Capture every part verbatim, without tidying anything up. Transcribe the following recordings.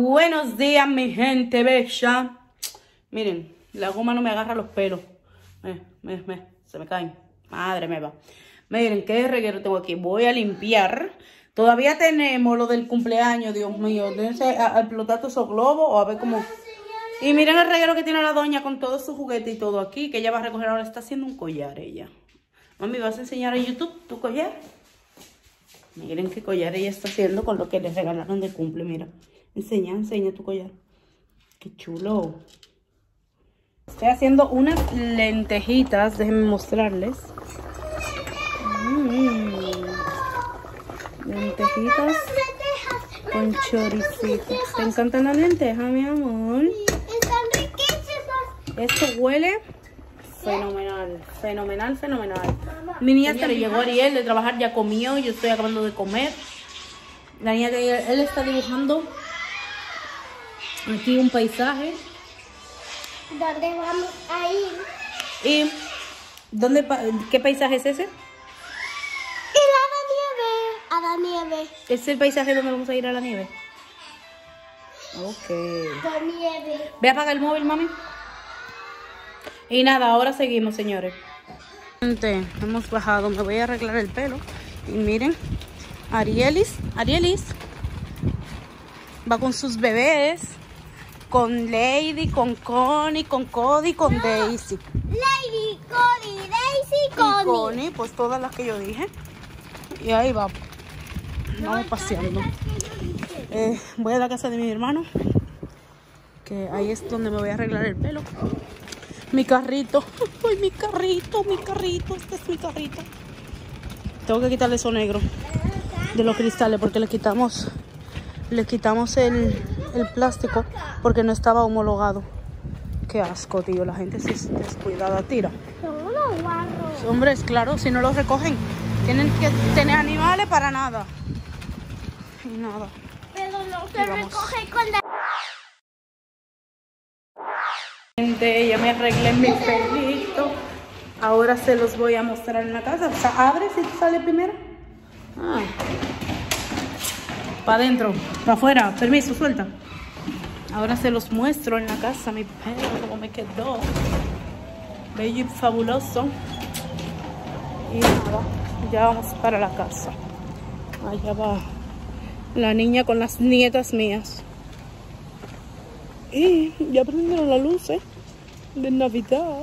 Buenos días, mi gente bella. Miren, la goma no me agarra los pelos. Me, me, me, se me caen. Madre me va. Miren, qué reguero tengo aquí. Voy a limpiar. Todavía tenemos lo del cumpleaños, Dios mío. Déjense a, a explotar todos esos globos o a ver cómo... Y miren el reguero que tiene la doña con todos sus juguetes y todo aquí, que ella va a recoger ahora. Está haciendo un collar ella. Mami, ¿vas a enseñar a YouTube tu collar? Miren qué collar ella está haciendo con lo que les regalaron de cumple, mira. Enseña, enseña tu collar. Qué chulo. Estoy haciendo unas lentejitas, déjenme mostrarles. Mm. Lentejitas con choricito. ¿Te encantan las lentejas, mi amor? Están riquísimas. Esto huele fenomenal, fenomenal, fenomenal. Mi niña hasta le llegó Ariel de trabajar, ya comió, yo estoy acabando de comer. La niña que él está dibujando aquí un paisaje. ¿Dónde vamos a ir? ¿Y dónde, qué paisaje es ese? Ir a la nieve. A la nieve. ¿Es el paisaje donde vamos a ir a la nieve? Ok. La nieve. Ve a apagar el móvil, mami. Y nada, ahora seguimos, señores. Gente, hemos bajado, me voy a arreglar el pelo. Y miren, Arielis, Arielis va con sus bebés, con Lady, con Connie, con Cody, con no. Daisy. Lady, Cody, Daisy, Connie. Y Connie, pues todas las que yo dije. Y ahí va. Vamos paseando. Eh, voy a la casa de mi hermano, que ahí es donde me voy a arreglar el pelo. Mi carrito, ay, mi carrito, mi carrito, este es mi carrito. Tengo que quitarle eso negro de los cristales porque le quitamos, le quitamos el, el plástico porque no estaba homologado. Qué asco, tío, la gente se es descuidada, tira. Son unos guarros. Hombres, claro, si no los recogen, tienen que tener animales para nada. Y nada. Pero no se recoge con la... Ya me arreglé mi pelito. Ahora se los voy a mostrar en la casa. O sea, abre si sale primero. Ah. Para adentro, para afuera. Permiso, suelta. Ahora se los muestro en la casa. Mi pelo, como me quedó. Bello y fabuloso. Y nada, ya vamos para la casa. Allá va la niña con las nietas mías. Y ya prendieron las luces de Navidad.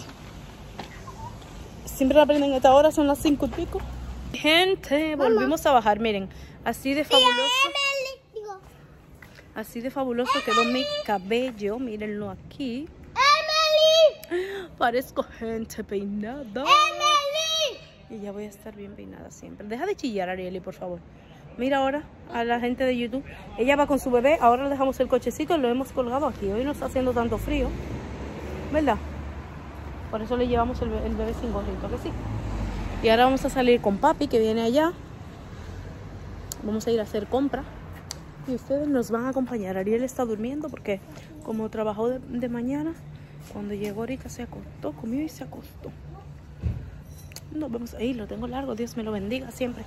Siempre la prenden a esta hora, son las cinco y pico. Gente, volvimos a bajar, miren. Así de fabuloso. Así de fabuloso quedó mi cabello. Mírenlo aquí. Emily. Parezco gente peinada. Emily. Y ya voy a estar bien peinada siempre. Deja de chillar, Arieli, por favor. Mira ahora a la gente de YouTube. Ella va con su bebé. Ahora le dejamos el cochecito. Lo hemos colgado aquí. Hoy no está haciendo tanto frío, ¿verdad? Por eso le llevamos el, el bebé sin gorrito, que sí. Y ahora vamos a salir con papi, que viene allá. Vamos a ir a hacer compra. Y ustedes nos van a acompañar. Ariel está durmiendo porque como trabajó de, de mañana, cuando llegó ahorita se acostó, comió y se acostó. Nos vemos ahí. Lo tengo largo. Dios me lo bendiga siempre.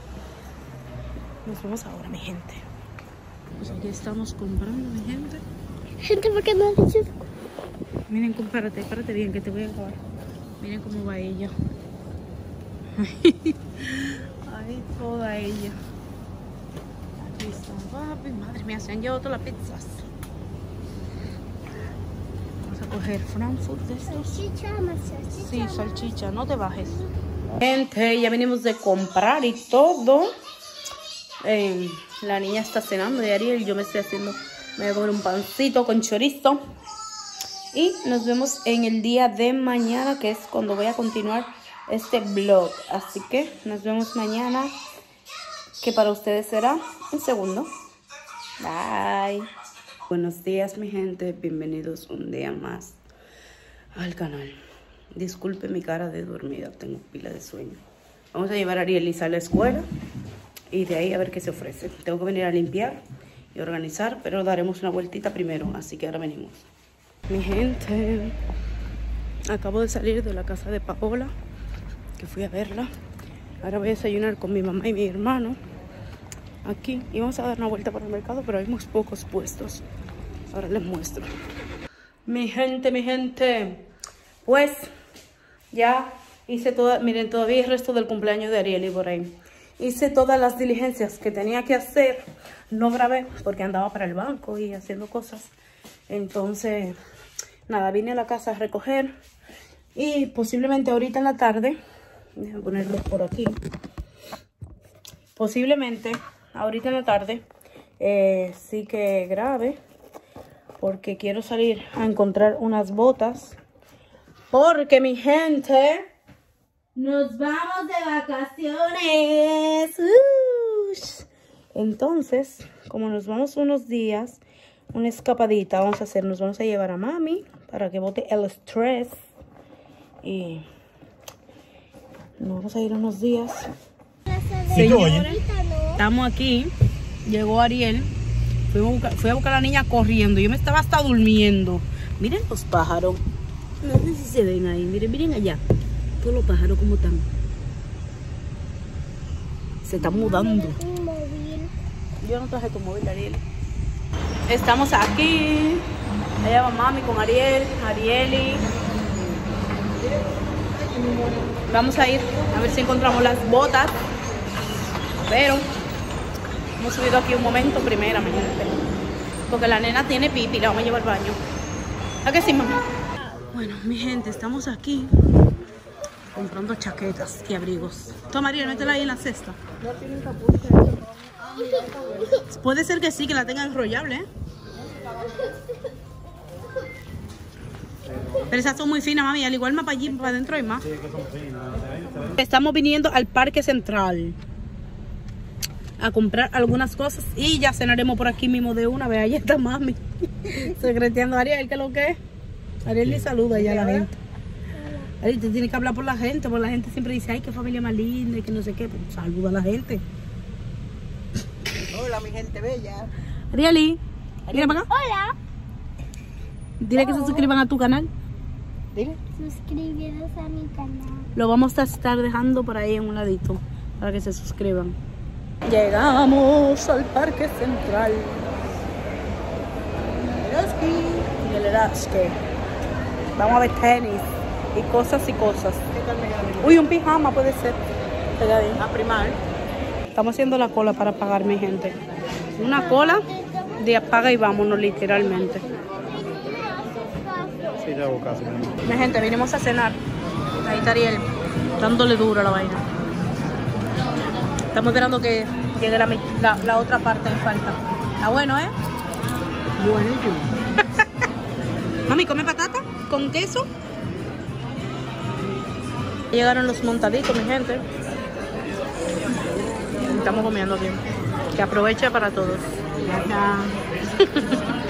Nos vemos ahora, mi gente. Pues aquí estamos comprando, mi gente. Gente, ¿por qué no dices? Miren, compárate, párate bien que te voy a acabar. Miren cómo va ella. Ahí toda ella. Aquí están, papi. Madre mía, se han llevado todas las pizzas. Vamos a coger Frankfurt de estos. Salchicha, más salchicha. Sí, salchicha, no te bajes. Gente, ya venimos de comprar y todo. Eh, la niña está cenando de Ariel. Yo me estoy haciendo, me voy a comer un pancito con chorizo. Y nos vemos en el día de mañana, que es cuando voy a continuar este vlog. Así que nos vemos mañana, que para ustedes será un segundo. Bye. Buenos días, mi gente. Bienvenidos un día más al canal. Disculpe mi cara de dormida, tengo pila de sueño. Vamos a llevar a Arielisa a la escuela y de ahí a ver qué se ofrece. Tengo que venir a limpiar y organizar, pero daremos una vueltita primero, así que ahora venimos. Mi gente, acabo de salir de la casa de Paola, que fui a verla. Ahora voy a desayunar con mi mamá y mi hermano. aquí y vamos a dar una vuelta por el mercado, pero hay muy pocos puestos. Ahora les muestro. Mi gente, mi gente, pues ya hice toda, miren, todavía el resto del cumpleaños de Ariel y por ahí. Hice todas las diligencias que tenía que hacer. No grabé porque andaba para el banco y haciendo cosas. Entonces, nada, vine a la casa a recoger. Y posiblemente ahorita en la tarde, déjenme ponerlos por aquí. Posiblemente ahorita en la tarde eh, sí que grabe. Porque quiero salir a encontrar unas botas. Porque mi gente... nos vamos de vacaciones. Ush. Entonces, como nos vamos unos días, una escapadita vamos a hacer. Nos vamos a llevar a mami para que bote el estrés. Y nos vamos a ir unos días. Señores, estamos aquí. Llegó Ariel. Fui a, buscar, fui a buscar a la niña corriendo. Yo me estaba hasta durmiendo. Miren los pájaros. No sé si se ven ahí. Miren, miren allá. Todos los pájaros como están. Se están mudando. Yo no traje tu móvil, Ariel. Estamos aquí. Allá va mami con Ariel, Arieli. Vamos a ir a ver si encontramos las botas. Pero hemos subido aquí un momento primeramente. Porque la nena tiene pipi, la vamos a llevar al baño. ¿A qué sí, mamá? Bueno, mi gente, estamos aquí comprando chaquetas y abrigos. Toma, Ariel, métela ahí en la cesta. No tienen capucha. Puede ser que sí, que la tengan enrollable, ¿eh? Pero esas son muy finas, mami. Al igual más para allí, para adentro hay más. Estamos viniendo al Parque Central a comprar algunas cosas y ya cenaremos por aquí mismo de una vez. Ahí está mami secreteando a Ariel, ¿qué es lo que es? Ariel le saluda ya a la gente. Ariel, te tienes que hablar por la gente, porque la gente siempre dice, ay, qué familia más linda y que no sé qué. Pues saluda a la gente. Hola, mi gente bella. Arieli, mira para acá. Hola. Dile que se suscriban a tu canal. Dile. Suscribiros a mi canal. Lo vamos a estar dejando por ahí en un ladito para que se suscriban. Llegamos al Parque Central. Y el Erasque. Vamos a ver tenis y cosas y cosas. Uy, un pijama puede ser. Pegadín. A primar. Estamos haciendo la cola para pagar, mi gente. Una cola de apaga y vámonos, literalmente. Sí, ya hago caso. Mi gente, vinimos a cenar. Ahí está Ariel, dándole duro a la vaina. Estamos esperando que llegue la, la, la otra parte que falta. Está bueno, ¿eh? Buenísimo. Mami, ¿come patata con queso? Llegaron los montaditos, mi gente. Estamos comiendo bien. Que aproveche para todos. Ya está.